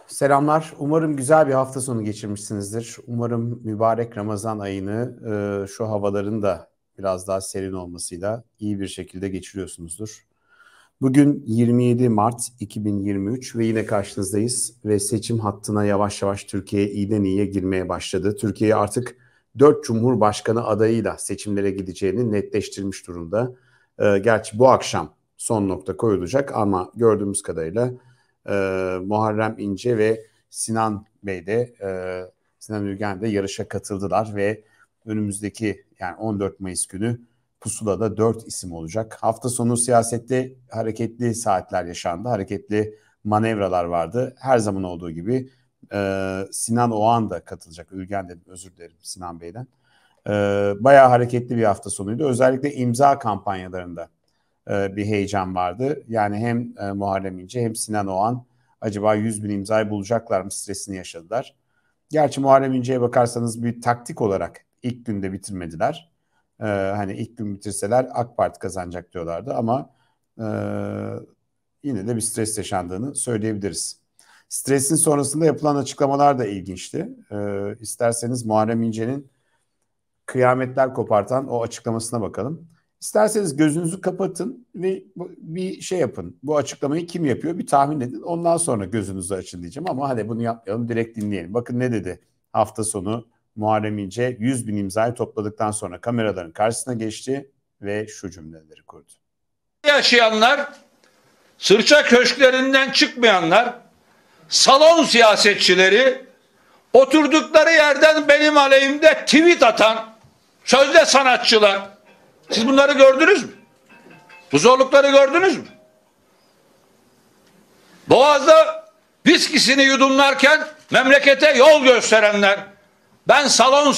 Selamlar. Umarım güzel bir hafta sonu geçirmişsinizdir. Umarım mübarek Ramazan ayını şu havaların da biraz daha serin olmasıyla iyi bir şekilde geçiriyorsunuzdur. Bugün 27 Mart 2023 ve yine karşınızdayız ve seçim hattına yavaş yavaş Türkiye iyiden iyiye girmeye başladı. Türkiye artık 4 Cumhurbaşkanı adayıyla seçimlere gideceğini netleştirmiş durumda. Gerçi bu akşam son nokta koyulacak ama gördüğümüz kadarıyla Muharrem İnce ve Sinan Bey de Sinan Ülgen de yarışa katıldılar ve önümüzdeki yani 14 Mayıs günü pusulada 4 isim olacak. Hafta sonu siyasette hareketli saatler yaşandı. Hareketli manevralar vardı. Her zaman olduğu gibi Sinan Oğan da katılacak. Ülgen dedim, özür dilerim Sinan Bey'den. Bayağı hareketli bir hafta sonuydu. Özellikle imza kampanyalarında bir heyecan vardı. Yani hem Muharrem İnce hem Sinan Oğan acaba 100 bin imzayı bulacaklar mı stresini yaşadılar. Gerçi Muharrem İnce'ye bakarsanız bir taktik olarak ilk günde bitirmediler. Hani ilk gün bitirseler AK Parti kazanacak diyorlardı ama yine de bir stres yaşandığını söyleyebiliriz. Stresin sonrasında yapılan açıklamalar da ilginçti. İsterseniz Muharrem İnce'nin kıyametler kopartan o açıklamasına bakalım. İsterseniz gözünüzü kapatın ve bir şey yapın. Bu açıklamayı kim yapıyor bir tahmin edin. Ondan sonra gözünüzü açın diyeceğim ama hadi bunu yapmayalım, direkt dinleyelim. Bakın ne dedi hafta sonu Muharrem İnce 100 bin imzayı topladıktan sonra kameraların karşısına geçti ve şu cümleleri kurdu. Yaşayanlar, sırça köşklerinden çıkmayanlar, salon siyasetçileri, oturdukları yerden benim aleyhimde tweet atan sözde sanatçılar. Siz bunları gördünüz mü? Bu zorlukları gördünüz mü? Boğaz'da viskisini yudumlarken memlekete yol gösterenler, ben salon...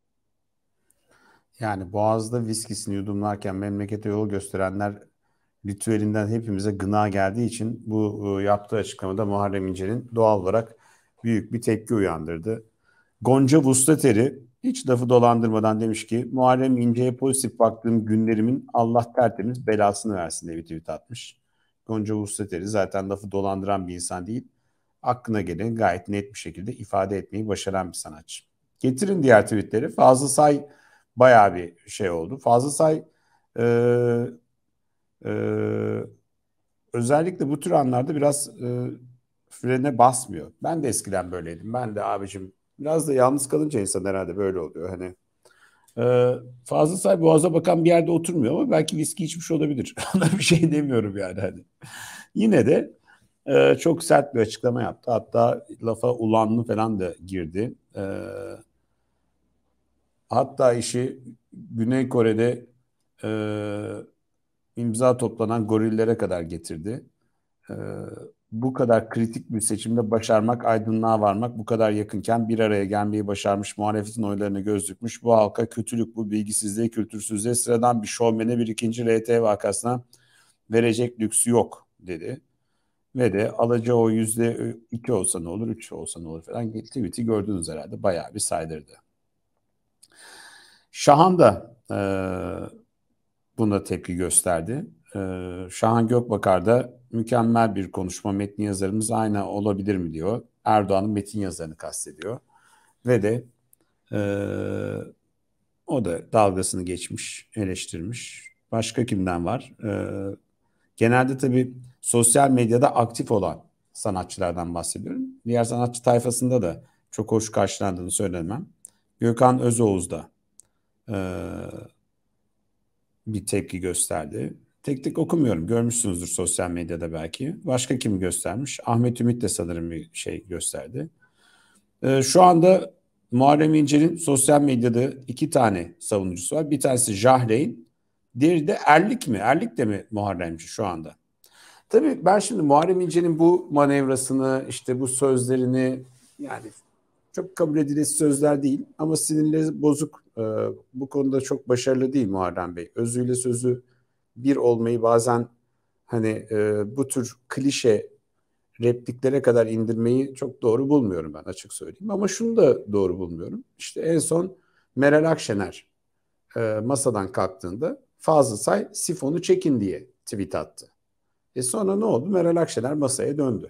Yani Boğaz'da viskisini yudumlarken memlekete yol gösterenler ritüelinden hepimize gına geldiği için bu yaptığı açıklamada Muharrem İnce'nin doğal olarak büyük bir tepki uyandırdı. Gonca Vustateri hiç lafı dolandırmadan demiş ki Muharrem İnce'ye pozitif baktığım günlerimin Allah tertemiz belasını versin diye bir tweet atmış. Gonca Vustateri zaten lafı dolandıran bir insan değil. Aklına geleni gayet net bir şekilde ifade etmeyi başaran bir sanatçı. Getirin diğer tweetleri. Fazıl Say bayağı bir şey oldu. Fazıl Say e, e, özellikle bu tür anlarda biraz frene basmıyor. Ben de eskiden böyleydim. Ben de abicim biraz da yalnız kalınca insan herhalde böyle oluyor. Hani Fazıl Say boğaza bakan bir yerde oturmuyor ama belki viski içmiş olabilir. Ona bir şey demiyorum yani hani. Yine de çok sert bir açıklama yaptı. Hatta lafa ulanlı falan da girdi. Hatta işi Güney Kore'de e, imza toplanan gorillere kadar getirdi. Ee, Bu kadar kritik bir seçimde başarmak, aydınlığa varmak bu kadar yakınken bir araya gelmeyi başarmış, muhalefetin oylarını göz dikmiş. Bu halka kötülük, bu bilgisizliğe, kültürsüzlüğe, sıradan bir şovmene bir ikinci RT vakasına verecek lüksü yok dedi. Ve de alacağı o %2 olsa ne olur, 3 olsa ne olur falan tweet'i gördünüz herhalde. Bayağı bir saydırdı. Şahan da buna tepki gösterdi. Şahan Gökbakar da mükemmel bir konuşma, metni yazarımız aynı olabilir mi diyor. Erdoğan'ın metin yazarını kastediyor. Ve de e, o da dalgasını geçmiş, eleştirmiş. Başka kimden var? Genelde tabii sosyal medyada aktif olan sanatçılardan bahsediyorum. Diğer sanatçı tayfasında da çok hoş karşılandığını söylemem. Gökhan Özoğuz da e, bir tepki gösterdi. Tek tek okumuyorum. Görmüşsünüzdür sosyal medyada belki. Başka kim göstermiş? Ahmet Ümit de sanırım bir şey gösterdi. Şu anda Muharrem İnce'nin sosyal medyada iki tane savunucusu var. Bir tanesi Jahreyn, diğeri de Erlik mi? Erlik de mi Muharremci şu anda? Tabii ben şimdi Muharrem İnce'nin bu manevrasını, işte bu sözlerini yani çok kabul edilesi sözler değil ama sinirleri bozuk. Bu konuda çok başarılı değil Muharrem Bey. Özüyle sözü bir olmayı bazen hani bu tür klişe repliklere kadar indirmeyi çok doğru bulmuyorum ben, açık söyleyeyim. Ama şunu da doğru bulmuyorum. İşte en son Meral Akşener masadan kalktığında Fazıl Say sifonu çekin diye tweet attı. Sonra ne oldu? Meral Akşener masaya döndü.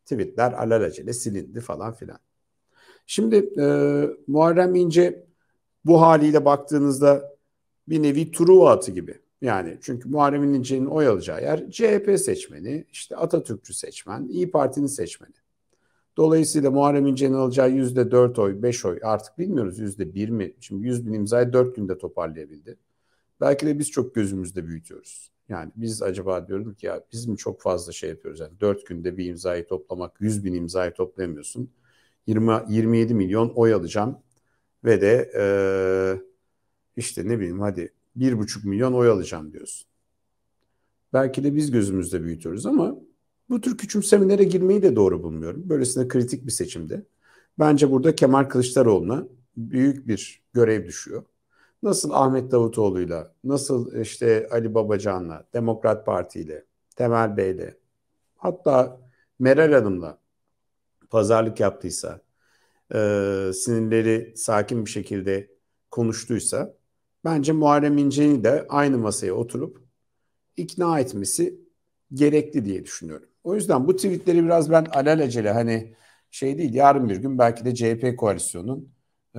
Tweetler alelacele silindi falan filan. Şimdi Muharrem İnce bu haliyle baktığınızda bir nevi Truva atı gibi. Yani çünkü Muharrem İnce'nin oy alacağı yer CHP seçmeni, işte Atatürkçü seçmen, İyi Parti'nin seçmeni. Dolayısıyla Muharrem İnce'nin alacağı %4 oy, 5 oy artık bilmiyoruz %1 mi? Şimdi 100 bin imzayı 4 günde toparlayabildi. Belki de biz çok gözümüzde büyütüyoruz. Yani biz acaba diyorum ki ya biz mi çok fazla şey yapıyoruz? Yani 4 günde bir imzayı toplamak, 100 bin imzayı toplayamıyorsun. 27 milyon oy alacağım ve de işte ne bileyim hadi 1,5 milyon oy alacağım diyorsun. Belki de biz gözümüzde büyütüyoruz ama bu tür küçümsemelere girmeyi de doğru bulmuyorum. Böylesine kritik bir seçimde. Bence burada Kemal Kılıçdaroğlu'na büyük bir görev düşüyor. Nasıl Ahmet Davutoğlu'yla, nasıl işte Ali Babacan'la, Demokrat Parti'yle, Temel Bey'le, hatta Meral Hanım'la pazarlık yaptıysa, sinirleri sakin bir şekilde konuştuysa, bence Muharrem İnce'yi de aynı masaya oturup ikna etmesi gerekli diye düşünüyorum. O yüzden bu tweetleri biraz ben alelacele hani şey değil, yarın bir gün belki de CHP koalisyonunun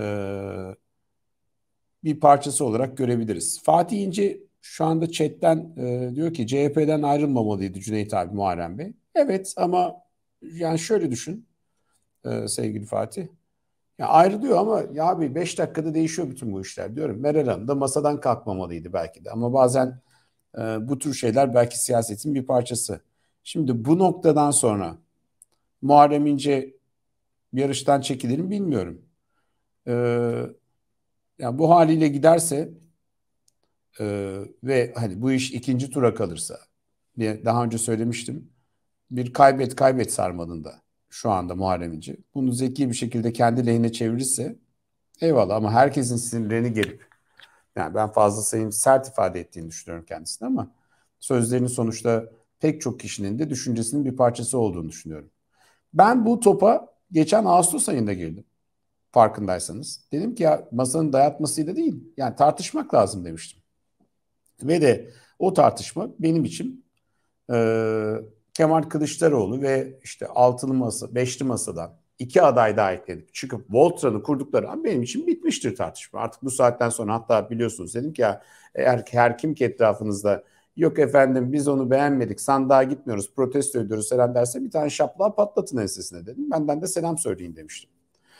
bir parçası olarak görebiliriz. Fatih İnce şu anda chatten diyor ki CHP'den ayrılmamalıydı Cüneyt abi Muharrem Bey. Evet ama yani şöyle düşün sevgili Fatih. Ya ayrılıyor ama ya abi 5 dakikada değişiyor bütün bu işler diyorum. Meral Hanım da masadan kalkmamalıydı belki de. Ama bazen bu tür şeyler belki siyasetin bir parçası. Şimdi bu noktadan sonra Muharrem İnce yarıştan çekilir mi bilmiyorum. Yani bu haliyle giderse ve hani bu iş ikinci tura kalırsa diye daha önce söylemiştim. Bir kaybet kaybet sarmalında şu anda Muharrem İnce. Bunu zeki bir şekilde kendi lehine çevirirse eyvallah ama herkesin sinirlerini gelip yani ben fazla sayım sert ifade ettiğini düşünüyorum kendisine ama sözlerinin sonuçta pek çok kişinin de düşüncesinin bir parçası olduğunu düşünüyorum. Ben bu topa geçen Ağustos ayında girdim farkındaysanız. Dedim ki ya masanın dayatmasıyla değil yani tartışmak lazım demiştim. Ve de o tartışma benim için Kemal Kılıçdaroğlu ve işte altılı masa, beşli masadan iki aday daha ekledik. Çıkıp Voltran'ı kurdukları an benim için bitmiştir tartışma. Artık bu saatten sonra hatta biliyorsunuz dedim ki ya eğer her kim ki etrafınızda yok efendim biz onu beğenmedik sandığa gitmiyoruz protesto ediyoruz selam derse bir tane şaplığa patlatın ensesine dedim. Benden de selam söyleyin demiştim.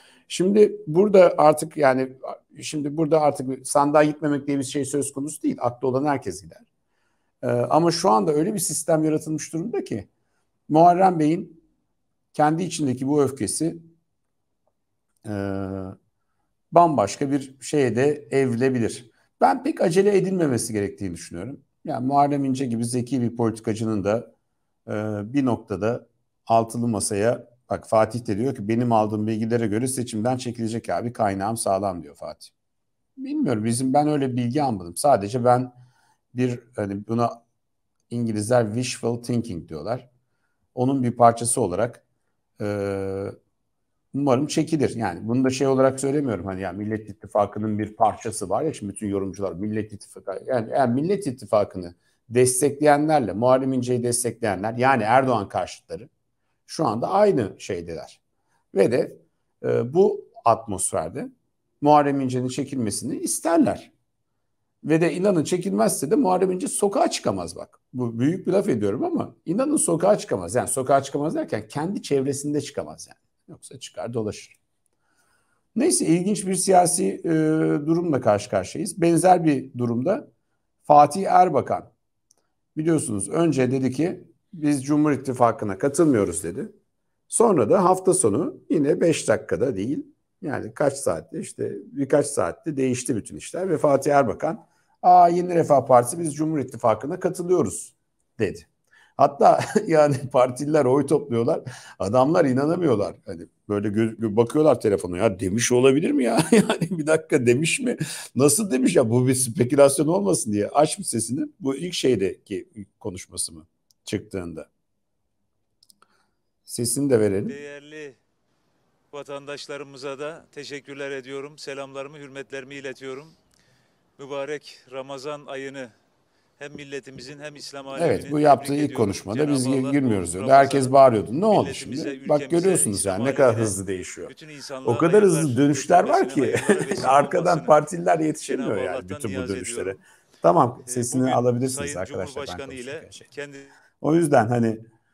Şimdi burada artık sandığa gitmemek diye bir şey söz konusu değil. Aklı olan herkes gider. Ama şu anda öyle bir sistem yaratılmış durumda ki Muharrem Bey'in kendi içindeki bu öfkesi e, bambaşka bir şeye de evrilebilir. Ben pek acele edilmemesi gerektiğini düşünüyorum. Yani Muharrem İnce gibi zeki bir politikacının da bir noktada altılı masaya bak Fatih de diyor ki benim aldığım bilgilere göre seçimden çekilecek abi kaynağım sağlam diyor Fatih. Bilmiyorum ben öyle bilgi almadım. Sadece ben bir hani buna İngilizler wishful thinking diyorlar. Onun bir parçası olarak e, umarım çekilir. Yani bunu da şey olarak söylemiyorum hani ya Millet İttifakı'nın bir parçası var ya şimdi bütün yorumcular Millet İttifakı yani eğer Millet İttifakı'nı destekleyenlerle Muharrem İnce'yi destekleyenler yani Erdoğan karşıtları şu anda aynı şeydeler. Ve de bu atmosferde Muharrem İnce'nin çekilmesini isterler. Ve de inanın çekilmezse de Muharrem İnce sokağa çıkamaz bak. Bu büyük bir laf ediyorum ama inanın sokağa çıkamaz. Yani sokağa çıkamaz derken kendi çevresinde çıkamaz yani. Yoksa çıkar dolaşır. Neyse ilginç bir siyasi durumla karşı karşıyayız. Benzer bir durumda Fatih Erbakan biliyorsunuz önce dedi ki biz Cumhur İttifakı'na katılmıyoruz dedi. Sonra da hafta sonu yine 5 dakikada değil yani kaç saatte işte birkaç saatte değişti bütün işler ve Fatih Erbakan Yeni Refah Partisi biz Cumhur İttifakı'na katılıyoruz dedi. Hatta yani partililer oy topluyorlar. Adamlar inanamıyorlar. Hani böyle bakıyorlar telefona ya demiş olabilir mi ya? Yani bir dakika demiş mi? Nasıl demiş ya? Bu bir spekülasyon olmasın diye açmış sesini. Bu ilk şeydeki konuşması mı çıktığında? Sesini de verelim. Değerli vatandaşlarımıza da teşekkürler ediyorum. Selamlarımı, hürmetlerimi iletiyorum. Mübarek Ramazan ayını hem milletimizin hem İslam aleminin Evet, bu yaptığı tebrik ilk ediyorum. konuşmada biz Cenab-ı Allah girmiyoruz bu diyordu. Herkes Ramazan'ı bağırıyordu. Ne oldu milletimize, şimdi? Bak ülkemize, görüyorsunuz İslam yani ne kadar alemine, hızlı değişiyor. bütün O insanlığa kadar hızlı hayırlar dönüşler var getirmesini, ki hayırlara vesile arkadan olmasını partiler yetişemiyor Cenab-ı yani Allah'tan bütün bu niyaz dönüşlere. ediyorum. Tamam, sesini Bugün alabilirsiniz Sayın arkadaşlar, ben Cumhurbaşkanı konuşurken ile şey. kendi O yüzden hani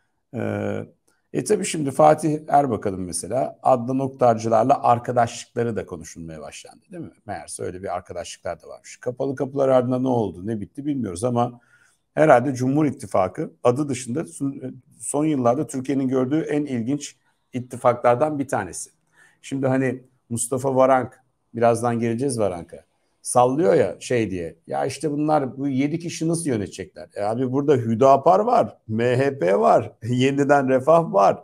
tabii şimdi Fatih Erbakan'ın mesela Adnan Oktarcılarla arkadaşlıkları da konuşulmaya başlandı değil mi? Meğerse öyle bir arkadaşlıklar da varmış. Kapalı kapılar ardında ne oldu, ne bitti bilmiyoruz ama herhalde Cumhur İttifakı adı dışında son yıllarda Türkiye'nin gördüğü en ilginç ittifaklardan bir tanesi. Şimdi hani Mustafa Varank, birazdan geleceğiz Varank'a, sallıyor ya şey diye. Ya işte bunlar bu 7 kişi nasıl yönetecekler? Abi burada Hüdapar var, MHP var, Yeniden Refah var,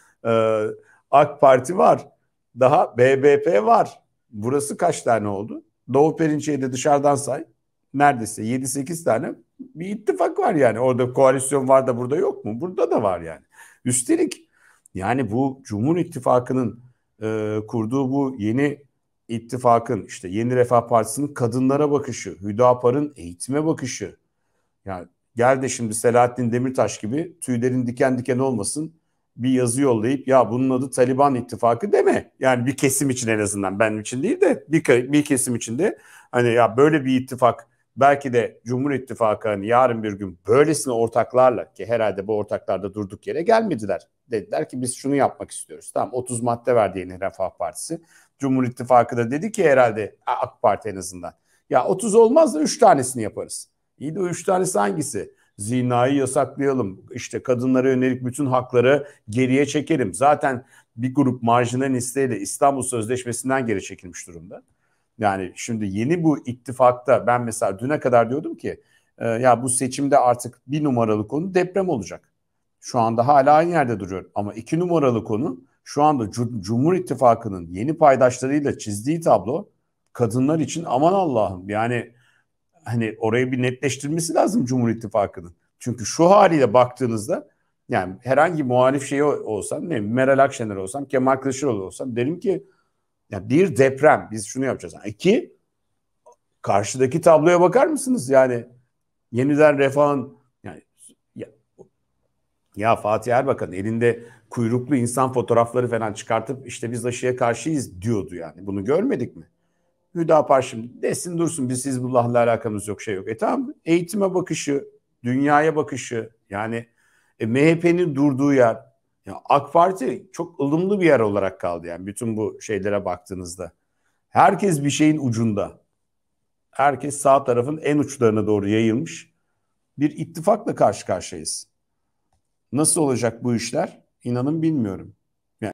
e, AK Parti var, daha BBP var. Burası kaç tane oldu? Doğu Perinçek'i de dışarıdan say. Neredeyse 7-8 tane bir ittifak var yani. Orada koalisyon var da burada yok mu? Burada da var yani. Üstelik yani bu Cumhur İttifakı'nın kurduğu bu yeni ittifakın işte Yeni Refah Partisi'nin kadınlara bakışı, Hüdapar'ın eğitime bakışı. Yani gel de şimdi Selahattin Demirtaş gibi tüylerin diken diken olmasın bir yazı yollayıp ya bunun adı Taliban İttifakı deme. Yani bir kesim için en azından benim için değil de bir kesim için de hani ya böyle bir ittifak belki de Cumhur İttifakı hani yarın bir gün böylesine ortaklarla ki herhalde bu ortaklar da durduk yere gelmediler. Dediler ki biz şunu yapmak istiyoruz. Tamam 30 madde verdi Yeni Refah Partisi. Cumhur İttifakı da dedi ki herhalde AK Parti en azından. Ya 30 olmaz da 3 tanesini yaparız. İyi de o 3 tanesi hangisi? Zinayı yasaklayalım. İşte kadınlara yönelik bütün hakları geriye çekelim. Zaten bir grup marjinal listeyle İstanbul Sözleşmesi'nden geri çekilmiş durumda. Yani şimdi yeni bu ittifakta ben mesela düne kadar diyordum ki ya bu seçimde artık bir numaralı konu deprem olacak. Şu anda hala aynı yerde duruyor. Ama 2 numaralı konu şu anda Cumhur İttifakı'nın yeni paydaşlarıyla çizdiği tablo kadınlar için aman Allah'ım yani hani orayı bir netleştirmesi lazım Cumhur İttifakı'nın. Çünkü şu haliyle baktığınızda yani herhangi muhalif şey olsam ne Meral Akşener olsam Kemal Kılıçdaroğlu olsam derim ki ya bir deprem biz şunu yapacağız. Yani iki karşıdaki tabloya bakar mısınız? Yani yeniden refahın yani ya, ya Fatih Erbakan elinde kuyruklu insan fotoğrafları falan çıkartıp işte biz aşıya karşıyız diyordu yani. Bunu görmedik mi? Hüdapar şimdi desin dursun biz Hizbullah'la alakamız yok şey yok. Tamam eğitime bakışı, dünyaya bakışı yani MHP'nin durduğu yer ya AK Parti çok ılımlı bir yer olarak kaldı yani bütün bu şeylere baktığınızda. Herkes bir şeyin ucunda. Herkes sağ tarafın en uçlarına doğru yayılmış. Bir ittifakla karşı karşıyayız. Nasıl olacak bu işler? İnanın bilmiyorum.